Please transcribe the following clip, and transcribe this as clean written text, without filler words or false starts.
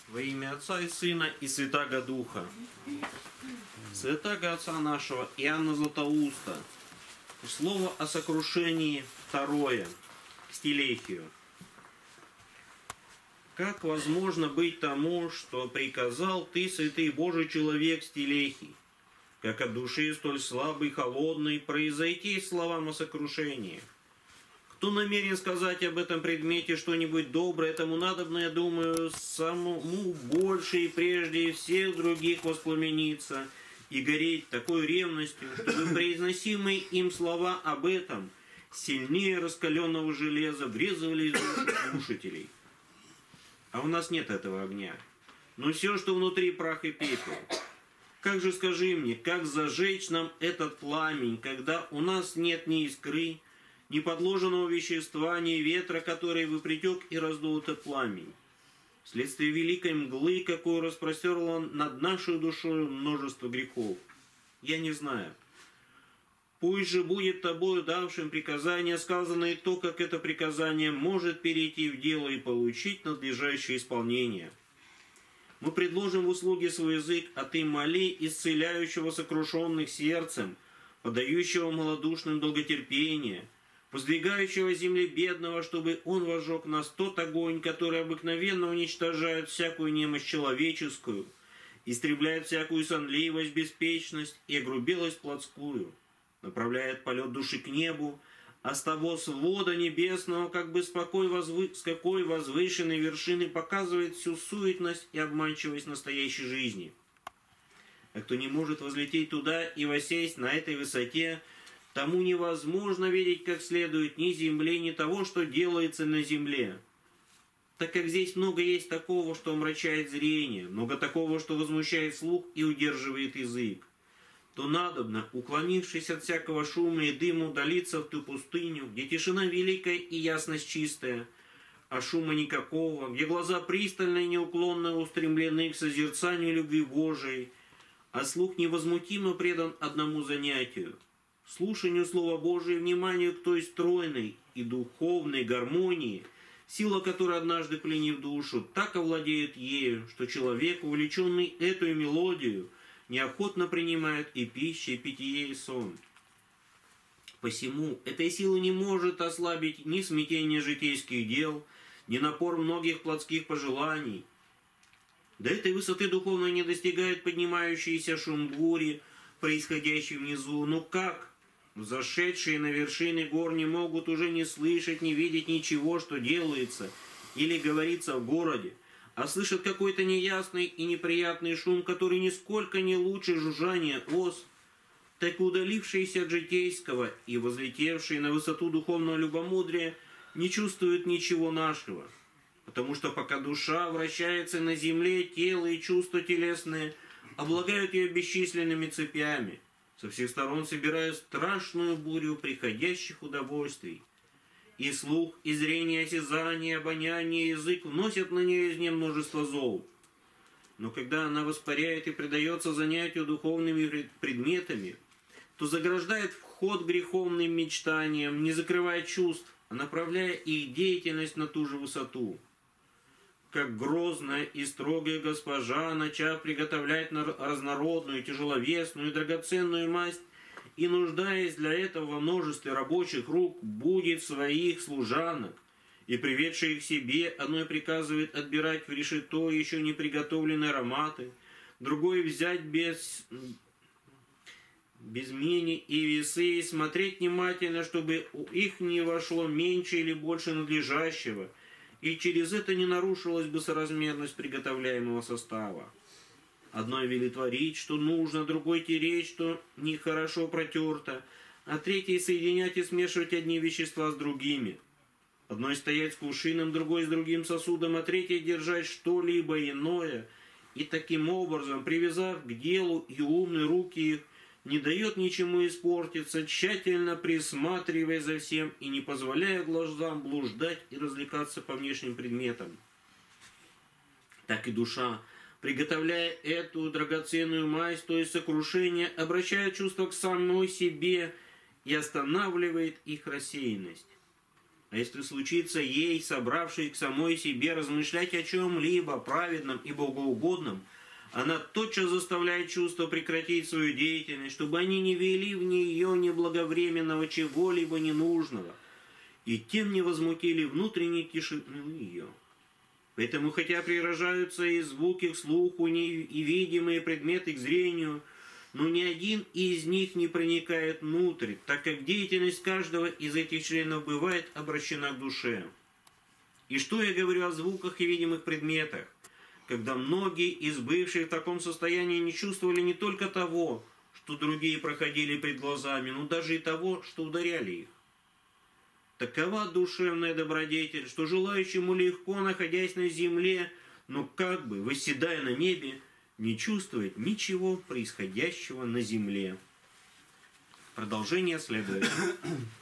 Во имя Отца и Сына и Святаго Духа. Святаго Отца нашего Иоанна Златоуста. Слово о сокрушении второе. Стилехию. Как возможно быть тому, что приказал ты, святый Божий человек, Стилехий, как от души столь слабый, холодный, произойти словам о сокрушении? Кто намерен сказать об этом предмете что-нибудь доброе, тому надобно, я думаю, самому больше и прежде всех других воспламениться и гореть такой ревностью, чтобы произносимые им слова об этом сильнее раскаленного железа врезывались в души слушателей. А у нас нет этого огня. Но все, что внутри, прах и пепел. Как же, скажи мне, как зажечь нам этот пламень, когда у нас нет ни искры, ни подложенного вещества, ни ветра, который бы притек и раздул этот пламень, вследствие великой мглы, какую распростерло над нашей душой множество грехов? Я не знаю. Пусть же будет тобою давшим приказание, сказанное то, как это приказание может перейти в дело и получить надлежащее исполнение. Мы предложим в услуге свой язык, а ты моли исцеляющего сокрушенных сердцем, подающего малодушным долготерпение, воздвигающего земли бедного, чтобы он возжег нас тот огонь, который обыкновенно уничтожает всякую немощь человеческую, истребляет всякую сонливость, беспечность и огрубелость плотскую, направляет полет души к небу, а с того свода небесного, как бы с какой возвышенной вершины, показывает всю суетность и обманчивость настоящей жизни. А кто не может возлететь туда и воссесть на этой высоте, тому невозможно видеть как следует ни земли, ни того, что делается на земле. Так как здесь много есть такого, что омрачает зрение, много такого, что возмущает слух и удерживает язык, то надобно, уклонившись от всякого шума и дыма, удалиться в ту пустыню, где тишина великая и ясность чистая, а шума никакого, где глаза пристально и неуклонно устремлены к созерцанию любви Божией, а слух невозмутимо предан одному занятию — слушанию Слова Божия, вниманию к той стройной и духовной гармонии, сила которой, однажды пленив душу, так овладеет ею, что человек, увлеченный эту мелодию, неохотно принимает и пищу, и питье, и сон. Посему этой силы не может ослабить ни смятение житейских дел, ни напор многих плотских пожеланий. До этой высоты духовной не достигает поднимающийся шум бури, происходящий внизу. Но как взошедшие на вершины гор не могут уже не слышать, не видеть ничего, что делается или говорится в городе, а слышат какой-то неясный и неприятный шум, который нисколько не лучше жужжания ос, так удалившиеся от житейского и возлетевшие на высоту духовного любомудрия не чувствуют ничего нашего, потому что пока душа вращается на земле, тело и чувства телесные облагают ее бесчисленными цепями, со всех сторон собирая страшную бурю приходящих удовольствий. И слух, и зрение, осязание, обоняние, язык вносят на нее из нее множество зол. Но когда она воспаряет и предается занятию духовными предметами, то заграждает вход греховным мечтаниям, не закрывая чувств, а направляя их деятельность на ту же высоту. Как грозная и строгая госпожа, начав приготовлять разнородную, тяжеловесную и драгоценную масть, и, нуждаясь для этого во множестве рабочих рук, будет своих служанок, и, приведшие их себе, одной приказывает отбирать в решето еще не приготовленные ароматы, другой взять без мени и весы, и смотреть внимательно, чтобы у их не вошло меньше или больше надлежащего, и через это не нарушилась бы соразмерность приготовляемого состава. Одной велит творить, что нужно, другой тереть, что нехорошо протерто, а третий соединять и смешивать одни вещества с другими. Одной стоять с кувшином, другой с другим сосудом, а третий держать что-либо иное, и таким образом, привязав к делу и умные руки их, не дает ничему испортиться, тщательно присматривая за всем и не позволяя глазам блуждать и развлекаться по внешним предметам. Так и душа, приготовляя эту драгоценную мазь, то есть сокрушение, обращает чувство к самой себе и останавливает их рассеянность. А если случится ей, собравшись к самой себе, размышлять о чем-либо праведном и богоугодном, она тотчас заставляет чувства прекратить свою деятельность, чтобы они не вели в нее неблаговременного чего-либо ненужного, и тем не возмутили внутренней тишину ее. Поэтому, хотя прирожаются и звуки к слуху, и видимые предметы к зрению, но ни один из них не проникает внутрь, так как деятельность каждого из этих членов бывает обращена к душе. И что я говорю о звуках и видимых предметах, когда многие из бывших в таком состоянии не чувствовали не только того, что другие проходили пред глазами, но даже и того, что ударяли их. Такова душевная добродетель, что желающему легко, находясь на земле, но как бы восседая на небе, не чувствует ничего происходящего на земле. Продолжение следует.